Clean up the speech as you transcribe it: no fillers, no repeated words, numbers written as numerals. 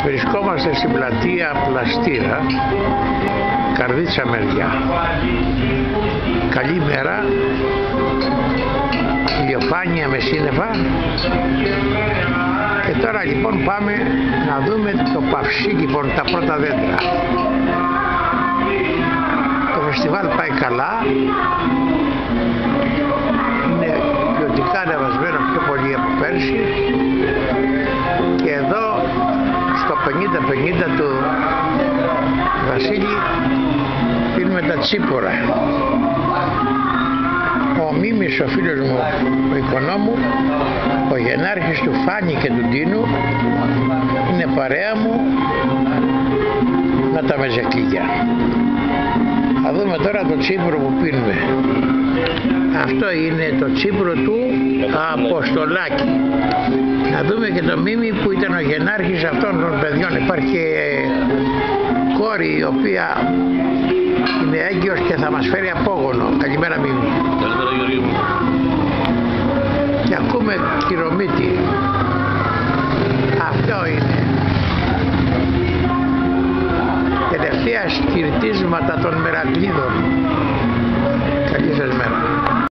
Βρισκόμαστε στην πλατεία Πλαστήρα, Καρδίτσα μεριά. Καλή μέρα, ηλιοφάνεια με σύννεφα. Και τώρα λοιπόν πάμε να δούμε το παυσί, λοιπόν, τα πρώτα δέντρα. Το φεστιβάλ πάει καλά, είναι ποιοτικά ανεβασμένο πιο πολύ από πέρσι, και εδώ στο 50-50 του Βασίλη πίνουμε τα τσίπορα. Ο Μίμης, ο φίλος μου, ο οικονόμου, ο γενάρχης του Φάνη και του Ντίνου, είναι παρέα μου με τα μεζεκλίκια. Θα δούμε τώρα το τσίπουρο που πίνουμε. Αυτό είναι το τσίπουρο του Αποστολάκη. Να δούμε και το Μίμη που ήταν ο γενάρχης αυτών των παιδιών. Υπάρχει και κόρη η οποία είναι έγκυος και θα μας φέρει απόγονο. Καλημέρα Μίμη. Καλημέρα Γιώργη μου. Και ακούμε Κυρομίτη. Αυτό είναι. Τελευταία σκυρτίσματα των Μερακλείδων. Καλή σας μέρα.